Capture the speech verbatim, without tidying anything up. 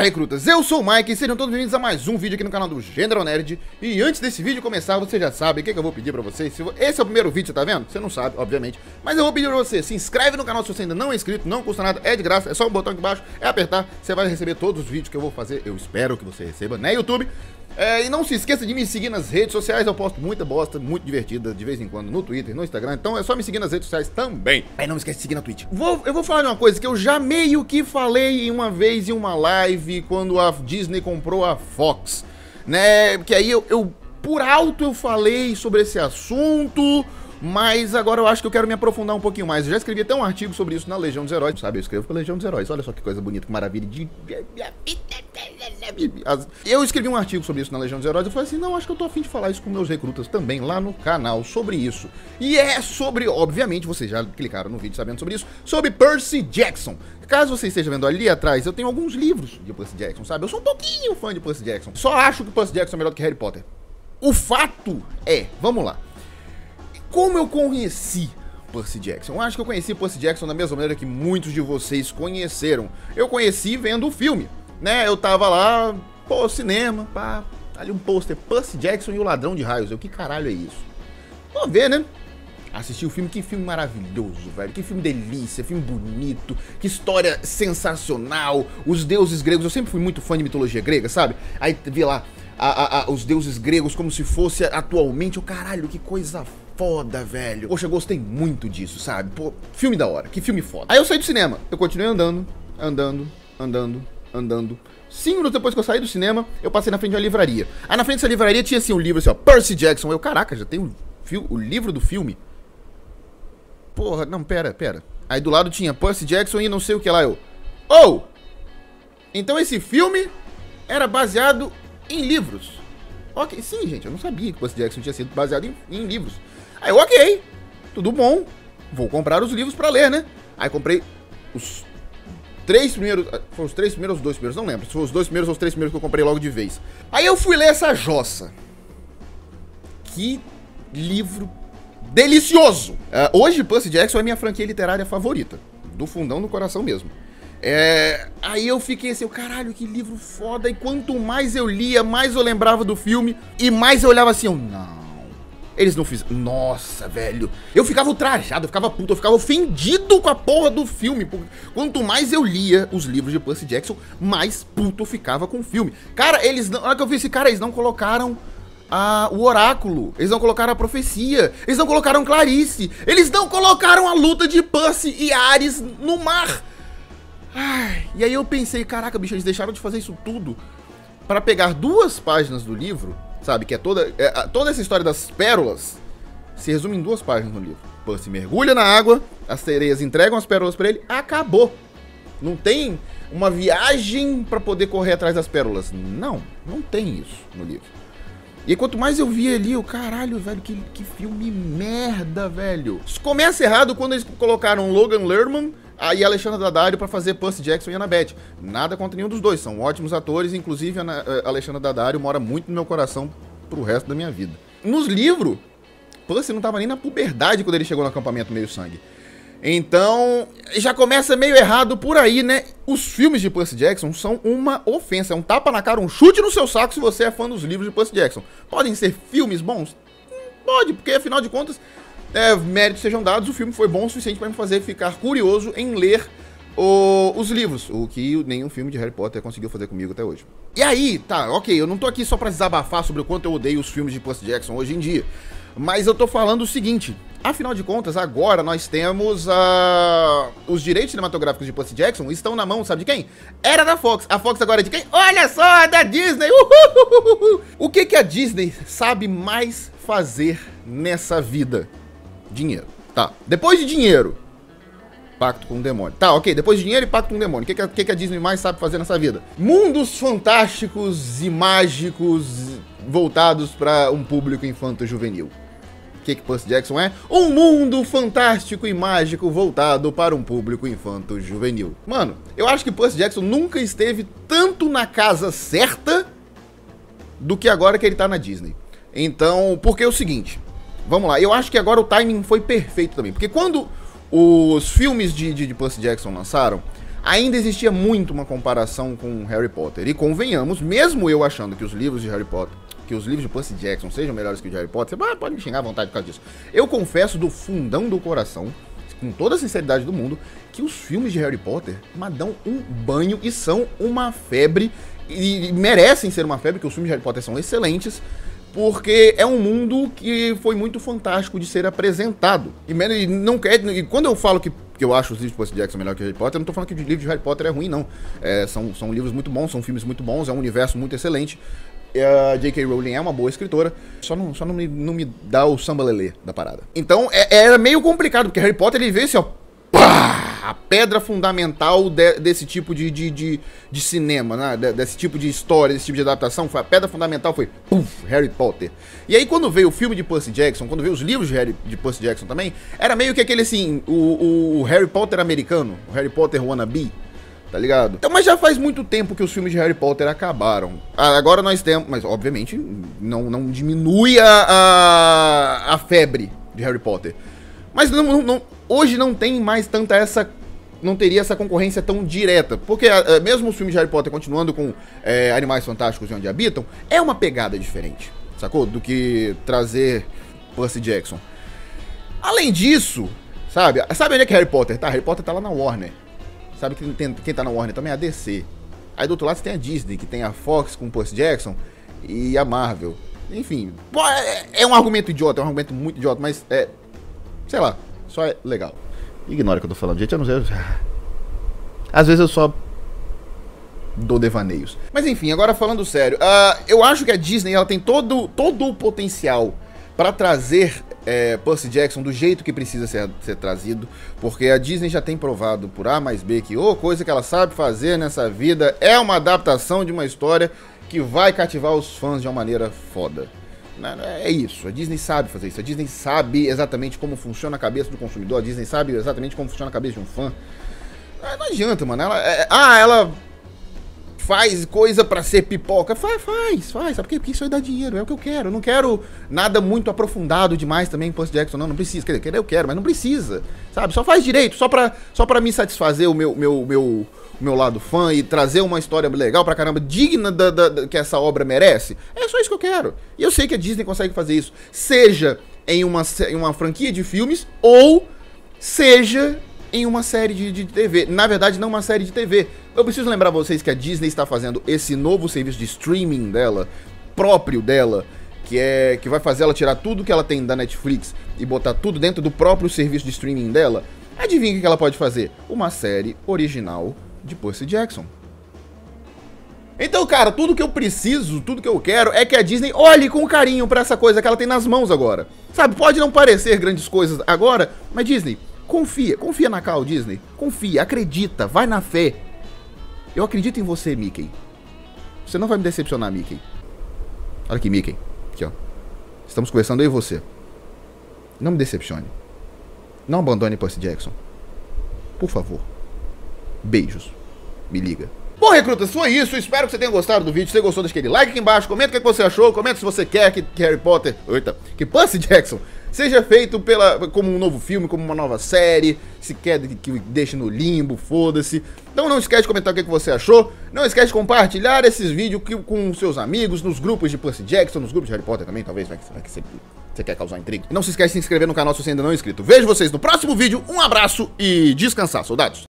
Olá, recrutas! Eu sou o Mike e sejam todos bem-vindos a mais um vídeo aqui no canal do General Nerd. E antes desse vídeo começar, você já sabe o que, que eu vou pedir pra vocês. Se esse é o primeiro vídeo, você tá vendo? Você não sabe, obviamente. Mas eu vou pedir pra você, se inscreve no canal se você ainda não é inscrito, não custa nada, é de graça, é só um botão aqui embaixo, é apertar, você vai receber todos os vídeos que eu vou fazer. Eu espero que você receba, né, YouTube? É, e não se esqueça de me seguir nas redes sociais, eu posto muita bosta, muito divertida, de vez em quando, no Twitter, no Instagram, então é só me seguir nas redes sociais também. Aí não me esquece de seguir na Twitch. Vou, eu vou falar de uma coisa que eu já meio que falei em uma vez em uma live, quando a Disney comprou a Fox, né, que aí eu, eu, por alto eu falei sobre esse assunto, mas agora eu acho que eu quero me aprofundar um pouquinho mais. Eu já escrevi até um artigo sobre isso na Legião dos Heróis, sabe? Eu escrevo pra Legião dos Heróis, olha só que coisa bonita, que maravilha de... Eu escrevi um artigo sobre isso na Legião dos Heróis, eu falei assim, não, acho que eu tô a fim de falar isso com meus recrutas também lá no canal sobre isso. E é sobre, obviamente, vocês já clicaram no vídeo sabendo sobre isso, sobre Percy Jackson. Caso você esteja vendo ali atrás, eu tenho alguns livros de Percy Jackson, sabe? Eu sou um pouquinho fã de Percy Jackson. Só acho que Percy Jackson é melhor do que Harry Potter. O fato é, vamos lá. Como eu conheci Percy Jackson? Eu acho que eu conheci Percy Jackson da mesma maneira que muitos de vocês conheceram. Eu conheci vendo o filme, né? Eu tava lá, pô, cinema, pá, ali um pôster, Percy Jackson e o Ladrão de Raios. Eu, que caralho é isso? Vou ver, né? Assisti o filme, que filme maravilhoso, velho, que filme delícia, filme bonito, que história sensacional, os deuses gregos, eu sempre fui muito fã de mitologia grega, sabe? Aí vi lá a, a, a, os deuses gregos como se fosse atualmente, o caralho, que coisa foda, velho. Poxa, eu gostei muito disso, sabe? Pô, filme da hora, que filme foda. Aí eu saí do cinema, eu continuei andando, andando, andando, andando. Cinco minutos depois que eu saí do cinema, eu passei na frente de uma livraria. Aí na frente dessa livraria tinha assim um livro assim, ó, Percy Jackson. Eu, caraca, já tem o, o livro do filme? Porra, não, pera, pera. Aí do lado tinha Percy Jackson e não sei o que lá, eu... Oh! Então esse filme era baseado em livros. Ok, sim, gente, eu não sabia que Percy Jackson tinha sido baseado em, em livros. Aí eu, ok, tudo bom, vou comprar os livros pra ler, né? Aí comprei os três primeiros... Foram os três primeiros ou os dois primeiros? Não lembro. Se foram os dois primeiros ou os três primeiros que eu comprei logo de vez. Aí eu fui ler essa jossa. Que livro delicioso! Uh, hoje, Percy Jackson é minha franquia literária favorita. Do fundão do coração mesmo. É... Aí eu fiquei assim, caralho, que livro foda. E quanto mais eu lia, mais eu lembrava do filme. E mais eu olhava assim, eu, não... Eles não fizeram... Nossa, velho. Eu ficava ultrajado, eu ficava puto, eu ficava ofendido com a porra do filme. Quanto mais eu lia os livros de Percy Jackson, mais puto eu ficava com o filme. Cara, eles não... Olha que eu vi esse cara, eles não colocaram... Ah, o oráculo, eles não colocaram a profecia, eles não colocaram Clarice, eles não colocaram a luta de Percy e Ares no mar. Ai, e aí eu pensei, caraca, bicho, eles deixaram de fazer isso tudo para pegar duas páginas do livro, sabe, que é toda, é, toda essa história das pérolas se resume em duas páginas no livro. Percy mergulha na água, as sereias entregam as pérolas para ele, acabou. Não tem uma viagem para poder correr atrás das pérolas, não, não tem isso no livro. E quanto mais eu via ali, eu, caralho, velho, que, que filme merda, velho. Isso começa errado quando eles colocaram Logan Lerman e Alexandra Daddario pra fazer Percy Jackson e Annabeth. Nada contra nenhum dos dois, são ótimos atores, inclusive a Alexandra Daddario mora muito no meu coração pro resto da minha vida. Nos livros, Percy não tava nem na puberdade quando ele chegou no acampamento meio sangue. Então, já começa meio errado por aí, né? Os filmes de Percy Jackson são uma ofensa, é um tapa na cara, um chute no seu saco se você é fã dos livros de Percy Jackson. Podem ser filmes bons? Pode, porque afinal de contas, é, méritos sejam dados, o filme foi bom o suficiente para me fazer ficar curioso em ler o, os livros, o que nenhum filme de Harry Potter conseguiu fazer comigo até hoje. E aí, tá, ok, eu não tô aqui só pra desabafar sobre o quanto eu odeio os filmes de Percy Jackson hoje em dia, mas eu tô falando o seguinte... Afinal de contas, agora nós temos uh, os direitos cinematográficos de Percy Jackson estão na mão, sabe de quem? Era da Fox. A Fox agora é de quem? Olha só, é da Disney! Uhul! O que que a Disney sabe mais fazer nessa vida? Dinheiro. Tá, depois de dinheiro, pacto com o demônio. Tá, ok, depois de dinheiro e pacto com o demônio. O que que a, que que a Disney mais sabe fazer nessa vida? Mundos fantásticos e mágicos voltados para um público infanto-juvenil. O que que Percy Jackson é? Um mundo fantástico e mágico voltado para um público infanto-juvenil. Mano, eu acho que Percy Jackson nunca esteve tanto na casa certa do que agora que ele tá na Disney. Então, porque é o seguinte, vamos lá, eu acho que agora o timing foi perfeito também. Porque quando os filmes de, de, de Percy Jackson lançaram, ainda existia muito uma comparação com Harry Potter. E convenhamos, mesmo eu achando que os livros de Harry Potter, que os livros de Percy Jackson sejam melhores que os de Harry Potter, você pode me xingar à vontade por causa disso. Eu confesso do fundão do coração, com toda a sinceridade do mundo, que os filmes de Harry Potter dão um banho e são uma febre, e merecem ser uma febre, porque os filmes de Harry Potter são excelentes, porque é um mundo que foi muito fantástico de ser apresentado. E, não quer, e quando eu falo que, que eu acho os livros de Percy Jackson melhor que Harry Potter, eu não tô falando que o livro de Harry Potter é ruim, não. É, são, são livros muito bons, são filmes muito bons, é um universo muito excelente. A J K Rowling é uma boa escritora, só não, só não, me, não me dá o samba-lelê da parada. Então é, era meio complicado, porque Harry Potter ele vê assim, ó, pá, a pedra fundamental de, desse tipo de, de, de, de cinema, né? De, desse tipo de história, desse tipo de adaptação, foi, a pedra fundamental foi, puf, Harry Potter. E aí quando veio o filme de Percy Jackson, quando veio os livros de, Harry, de Percy Jackson também, era meio que aquele assim, o, o Harry Potter americano, o Harry Potter wannabe, tá ligado? Então, mas já faz muito tempo que os filmes de Harry Potter acabaram. Agora nós temos, mas obviamente não, não diminui a, a, a febre de Harry Potter. Mas não, não, hoje não tem mais tanta essa, não teria essa concorrência tão direta, porque mesmo os filmes de Harry Potter continuando com é, Animais Fantásticos e Onde Habitam, é uma pegada diferente, sacou? Do que trazer Percy Jackson. Além disso, sabe? Sabe onde é que Harry Potter tá? Harry Potter tá lá na Warner. Sabe que tem, quem tá na Warner também é a D C. Aí do outro lado você tem a Disney, que tem a Fox com o Percy Jackson e a Marvel. Enfim, pô, é, é um argumento idiota, é um argumento muito idiota, mas é, sei lá, só é legal. Ignora o que eu tô falando, gente, eu não sei. Às vezes eu só dou devaneios. Mas enfim, agora falando sério, uh, eu acho que a Disney ela tem todo, todo o potencial para trazer é, Percy Jackson do jeito que precisa ser, ser trazido, porque a Disney já tem provado por A mais B que oh, coisa que ela sabe fazer nessa vida é uma adaptação de uma história que vai cativar os fãs de uma maneira foda. É isso, a Disney sabe fazer isso, a Disney sabe exatamente como funciona a cabeça do consumidor, a Disney sabe exatamente como funciona a cabeça de um fã. Não adianta, mano, ela, é, ah, ela faz coisa pra ser pipoca, faz, faz, faz, sabe por quê? Porque isso aí dá dinheiro, é o que eu quero, eu não quero nada muito aprofundado demais também em Percy Jackson, não, não precisa, quer dizer, eu quero, mas não precisa, sabe, só faz direito, só pra, só pra me satisfazer o meu, meu, meu, o meu lado fã e trazer uma história legal pra caramba, digna da, da, da, que essa obra merece, é só isso que eu quero, e eu sei que a Disney consegue fazer isso, seja em uma, em uma franquia de filmes, ou seja em uma série de, de T V, na verdade não uma série de T V. Eu preciso lembrar vocês que a Disney está fazendo esse novo serviço de streaming dela, próprio dela, que é que vai fazer ela tirar tudo que ela tem da Netflix e botar tudo dentro do próprio serviço de streaming dela. Adivinha o que ela pode fazer? Uma série original de Percy Jackson. Então, cara, tudo que eu preciso, tudo que eu quero é que a Disney olhe com carinho pra essa coisa que ela tem nas mãos agora. Sabe, pode não parecer grandes coisas agora, mas Disney, confia, confia na Cal, Disney. Confia, acredita, vai na fé. Eu acredito em você, Mickey. Você não vai me decepcionar, Mickey. Olha aqui, Mickey. Aqui, ó. Estamos conversando eu e você. Não me decepcione. Não abandone Percy Jackson. Por favor. Beijos. Me liga. Bom, recrutas, foi isso. Espero que você tenha gostado do vídeo. Se você gostou, deixa aquele like aqui embaixo. Comenta o que você achou. Comenta se você quer que, que Harry Potter... Eita, que Percy Jackson seja feito pela, como um novo filme, como uma nova série. Se quer que, que deixe no limbo, foda-se. Então não esquece de comentar o que você achou. Não esquece de compartilhar esses vídeos com seus amigos, nos grupos de Percy Jackson, nos grupos de Harry Potter também, talvez, vai que, vai que você, você quer causar intriga. E não se esquece de se inscrever no canal se você ainda não é inscrito. Vejo vocês no próximo vídeo. Um abraço e descansar, soldados.